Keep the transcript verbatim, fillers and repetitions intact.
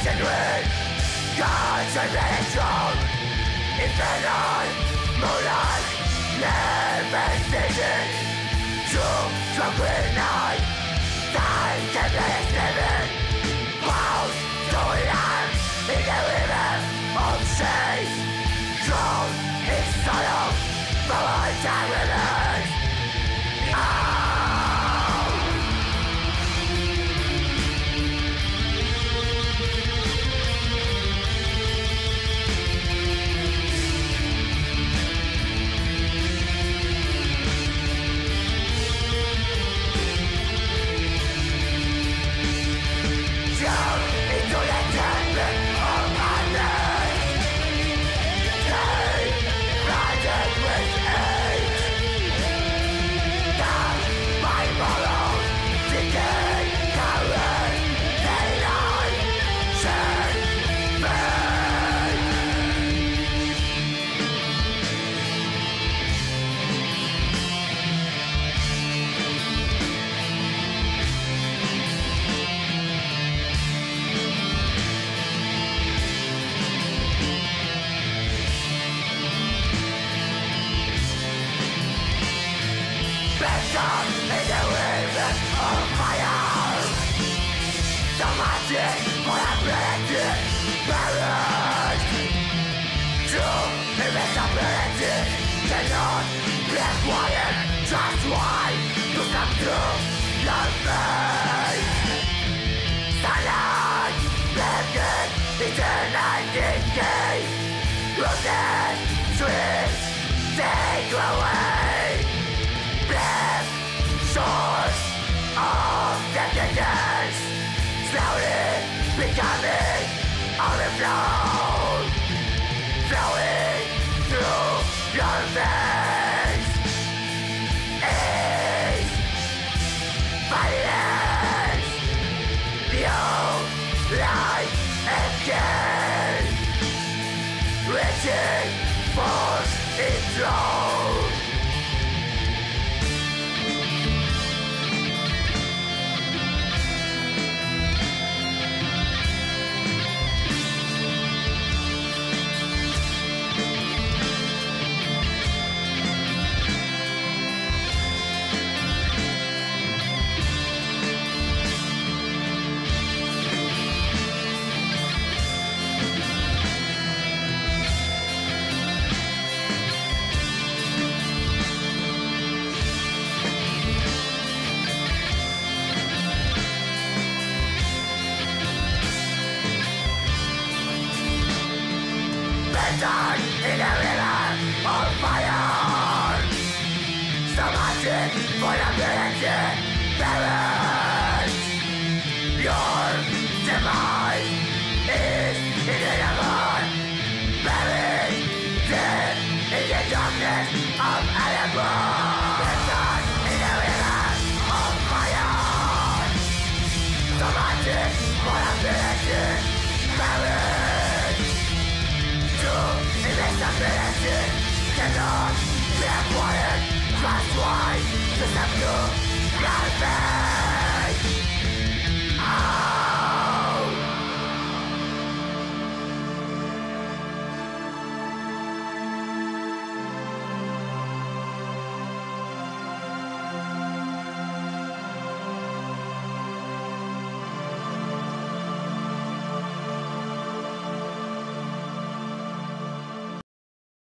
Concentration, Infernal, moonlight, never ceasing. True, tranquil night, time can be living. Bound to land in the river of seas. Drowned in sorrow, for all time remains. Ah! Somatic, vulnerability, buried. True invincibility cannot be acquired. Just why to subdue your face. Silent, blackend, eternal decay. Ruthless, sweet, take away. Black source of decadence. Slowly becoming overflown, flowing through your veins. Is valiance, you light again. Wretched, force enthroned. In the river of fire. Somatic, vulnerability, buried. Your demise is inevitable. Buried, dead in the darkness of Alabama. In the river of fire. Somatic, vulnerability, buried. Invincibility cannot be acquired. That's why to subdue your face.